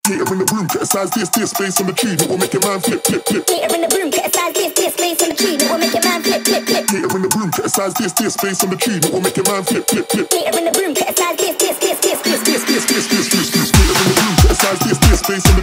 Glitter in the room, criticize this space on the tree that will make your man flip. Glitter in the room, criticize this space on the tree that will make your man flip. Glitter in the room, criticize this space on the tree that will make your man flip. Glitter in the room, criticize this space on the